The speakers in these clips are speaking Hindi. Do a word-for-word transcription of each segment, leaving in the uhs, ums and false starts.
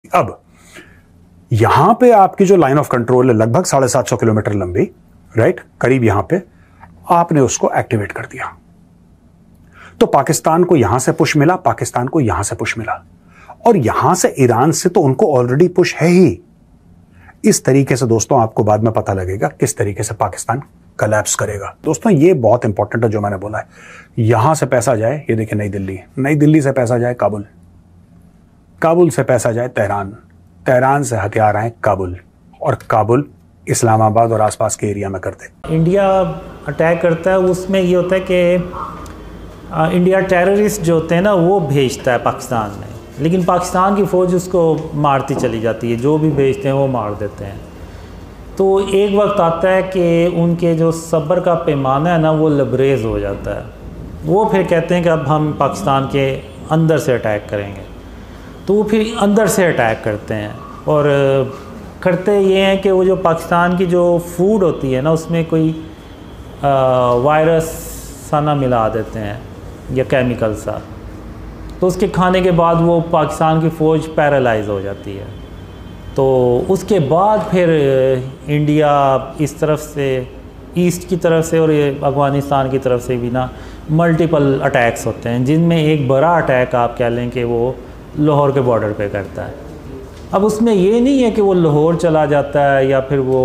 अब यहां पे आपकी जो लाइन ऑफ कंट्रोल है लगभग साढ़े सात सौ किलोमीटर लंबी, राइट, करीब यहां पे आपने उसको एक्टिवेट कर दिया तो पाकिस्तान को यहां से पुश मिला, पाकिस्तान को यहां से पुश मिला और यहां से ईरान से तो उनको ऑलरेडी पुश है ही। इस तरीके से दोस्तों आपको बाद में पता लगेगा किस तरीके से पाकिस्तान कोलैप्स करेगा। दोस्तों ये बहुत इंपॉर्टेंट है जो मैंने बोला है। यहां से पैसा जाए, ये देखिए नई दिल्ली, नई दिल्ली से पैसा जाए काबुल, काबुल से पैसा जाए तेहरान, तेहरान से हथियार आए काबुल और काबुल इस्लामाबाद और आसपास के एरिया में करते। इंडिया अटैक करता है, उसमें ये होता है कि इंडिया टेररिस्ट जो होते हैं ना वो भेजता है पाकिस्तान में, लेकिन पाकिस्तान की फ़ौज उसको मारती चली जाती है, जो भी भेजते हैं वो मार देते हैं। तो एक वक्त आता है कि उनके जो सब्र का पैमाना है ना वो लबरेज हो जाता है। वो फिर कहते हैं कि अब हम पाकिस्तान के अंदर से अटैक करेंगे, तो वो फिर अंदर से अटैक करते हैं और करते ये हैं कि वो जो पाकिस्तान की जो फूड होती है ना उसमें कोई वायरस सा ना मिला देते हैं या केमिकल सा, तो उसके खाने के बाद वो पाकिस्तान की फ़ौज पैरालाइज हो जाती है। तो उसके बाद फिर इंडिया इस तरफ से, ईस्ट की तरफ से और ये अफ़गानिस्तान की तरफ से भी ना मल्टीपल अटैक्स होते हैं, जिनमें एक बड़ा अटैक आप कह लें कि वो लाहौर के बॉर्डर पे करता है। अब उसमें ये नहीं है कि वो लाहौर चला जाता है या फिर वो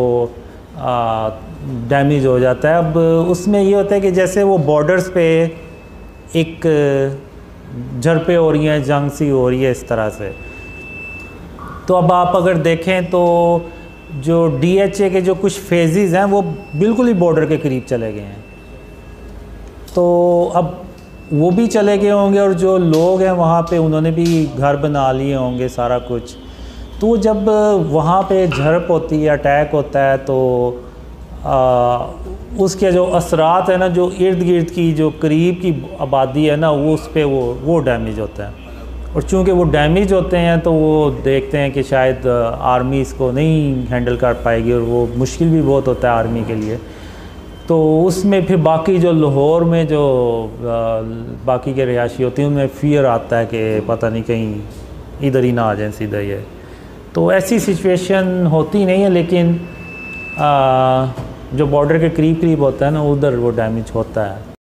डैमेज हो जाता है। अब उसमें ये होता है कि जैसे वो बॉर्डर्स पे एक झड़पें हो रही हैं, जंग सी हो रही है इस तरह से। तो अब आप अगर देखें तो जो डी एच ए के जो कुछ फेजेस हैं वो बिल्कुल ही बॉर्डर के करीब चले गए हैं, तो अब वो भी चले गए होंगे और जो लोग हैं वहाँ पे उन्होंने भी घर बना लिए होंगे सारा कुछ। तो जब वहाँ पे झड़प होती है, अटैक होता है, तो आ, उसके जो असरात है ना, जो इर्द गिर्द की जो करीब की आबादी है ना वो उस पर वो वो डैमेज होता है। और चूँकि वो डैमेज होते हैं तो वो देखते हैं कि शायद आर्मी इसको नहीं हैंडल कर पाएगी और वो मुश्किल भी बहुत होता है आर्मी के लिए। तो उसमें फिर बाकी जो लाहौर में जो बाकी के रिहायशी होती हैं उनमें फ़ियर आता है कि पता नहीं कहीं इधर ही ना आ जाए सीधा ये। तो ऐसी सिचुएशन होती नहीं है, लेकिन आ, जो बॉर्डर के करीब करीब होता है ना उधर वो डैमेज होता है।